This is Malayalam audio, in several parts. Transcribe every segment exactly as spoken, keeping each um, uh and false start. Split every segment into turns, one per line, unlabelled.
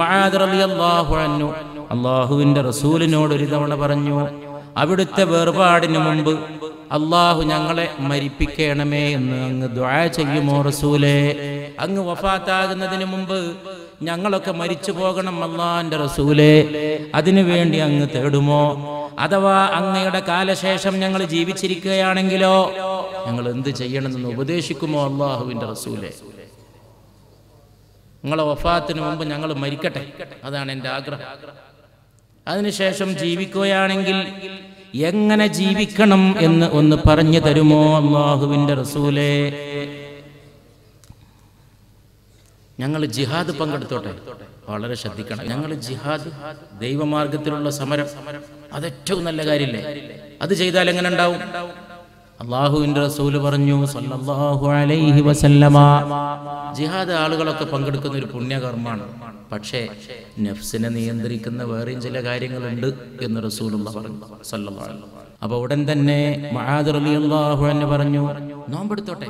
മുആദ് റളിയല്ലാഹു അൻഹു അല്ലാഹുവിന്റെ റസൂലിനോട് ഒരു തവണ പറഞ്ഞു, അവിടുത്തെ വേർപാടിന് മുമ്പ് അല്ലാഹു ഞങ്ങളെ മരിപ്പിക്കണമേ എന്ന് അങ്ങ് ദുആ ചെയ്യുമോ റസൂലേ? അങ്ങ് വഫാത്താകുന്നതിന് മുമ്പ് ഞങ്ങളൊക്കെ മരിച്ചു പോകണം അല്ലാഹുവിന്റെ റസൂലേ, അതിനു വേണ്ടി അങ്ങ് തേടുമോ? അഥവാ അങ്ങയുടെ കാലശേഷം ഞങ്ങൾ ജീവിച്ചിരിക്കുകയാണെങ്കിലോ ഞങ്ങൾ എന്ത് ചെയ്യണമെന്ന് ഉപദേശിക്കുമോ അല്ലാഹുവിന്റെ റസൂലേ? നിങ്ങളെ വഫാത്തിന് മുമ്പ് ഞങ്ങൾ മരിക്കട്ടെ, അതാണ് എൻ്റെ ആഗ്രഹം. അതിനുശേഷം ജീവിക്കുകയാണെങ്കിൽ എങ്ങനെ ജീവിക്കണം എന്ന് ഒന്ന് പറഞ്ഞു തരുമോ അല്ലാഹുവിന്റെ റസൂലേ? ഞങ്ങൾ ജിഹാദ് പങ്കെടുത്തോട്ടെ. വളരെ ശ്രദ്ധിക്കണം. ഞങ്ങൾ ജിഹാദ്, ദൈവമാർഗത്തിലുള്ള സമരം, അതേറ്റവും നല്ല കാര്യമില്ലേ? അത് ചെയ്താൽ എങ്ങനെ ഉണ്ടാവും? അല്ലാഹുവിന്റെ റസൂൽ പറഞ്ഞു സല്ലല്ലാഹു അലൈഹി വസല്ലമ, ജിഹാദ് ആളുകളൊക്കെ പങ്കെടുക്കുന്ന ഒരു പുണ്യകർമ്മമാണ്. പക്ഷേ നഫ്സിനെ നിയന്ത്രിക്കുന്ന വേറെയും ചില കാര്യങ്ങളുണ്ട് എന്ന് റസൂലുള്ളാഹി പറഞ്ഞു സല്ലല്ലാഹു അലൈഹി വസല്ലം. അപ്പോൾ ഉടൻ തന്നെ മുആദ് റളിയല്ലാഹു അൻഹു പറഞ്ഞു, നോമ്പെടുത്തോട്ടെ.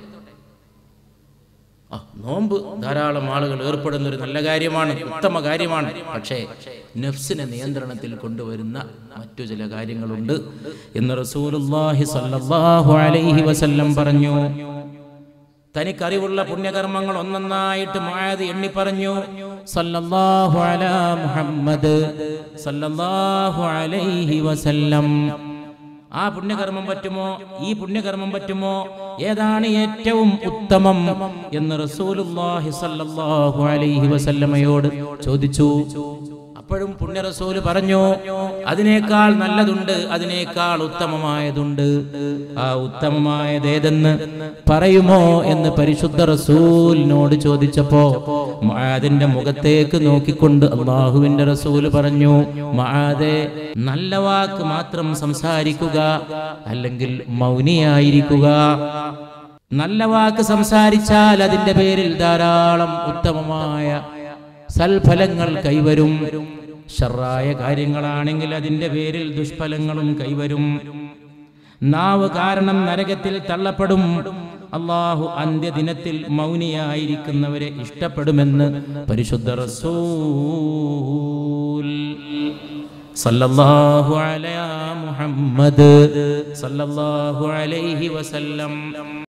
ആ നോമ്പ് ധാരാളം ആളുകൾ ഏർപ്പെടുന്ന ഒരു നല്ല കാര്യമാണ്, ഉത്തമ കാര്യമാണ്. പക്ഷേ നഫ്സിനെ നിയന്ത്രണത്തിൽ കൊണ്ടുവരുന്ന മറ്റു ചില കാര്യങ്ങളുണ്ട് എന്ന് റസൂലുള്ളാഹി സ്വല്ലല്ലാഹു അലൈഹി വസല്ലം പറഞ്ഞു. തനിക്കറിവുള്ള പുണ്യകർമ്മങ്ങൾ ഒന്നൊന്നായിട്ട് മുആദ് എണ്ണി പറഞ്ഞു. സല്ലല്ലാഹു അലാ മുഹമ്മദ് സല്ലല്ലാഹു അലൈഹി വസല്ലം. ആ പുണ്യകർമ്മം പറ്റുമോ? ഈ പുണ്യകർമ്മം പറ്റുമോ? ഏതാണ് ഏറ്റവും ഉത്തമം എന്ന് റസൂലുള്ളാഹി സ്വല്ലല്ലാഹു അലൈഹി വസല്ലമയോട് ചോദിച്ചു. അപ്പോഴും പുണ്യ റസൂൽ പറഞ്ഞു, അതിനേക്കാൾ നല്ലതുണ്ട്, അതിനേക്കാൾ ഉത്തമമായതുണ്ട്. ആ ഉത്തമമായത് ഏതെന്ന് പറയുമോ എന്ന് പരിശുദ്ധ റസൂലിനോട് ചോദിച്ചപ്പോ മുആദിന്റെ മുഖത്തേക്ക് നോക്കിക്കൊണ്ട് അല്ലാഹുവിന്റെ റസൂൽ പറഞ്ഞു, മുആദേ, നല്ല വാക്ക് മാത്രം സംസാരിക്കുക, അല്ലെങ്കിൽ മൗനിയായിരിക്കുക. നല്ല വാക്ക് സംസാരിച്ചാൽ അതിന്റെ പേരിൽ ധാരാളം ഉത്തമമായ സൽഫലങ്ങൾ കൈവരും. ശർറായ കാര്യങ്ങളാണെങ്കിൽ അതിന്റെ പേരിൽ ദുഷ്ഫലങ്ങളും കൈവരും. നാവ് കാരണം നരകത്തിൽ തള്ളപ്പെടും. അല്ലാഹു അന്ത്യദിനത്തിൽ മൗനിയായിരിക്കുന്നവരെ ഇഷ്ടപ്പെടുമെന്ന് പരിശുദ്ധ റസൂൽ സല്ലല്ലാഹു അലാ മുഹമ്മദ് സല്ലല്ലാഹു അലൈഹി വസല്ലം.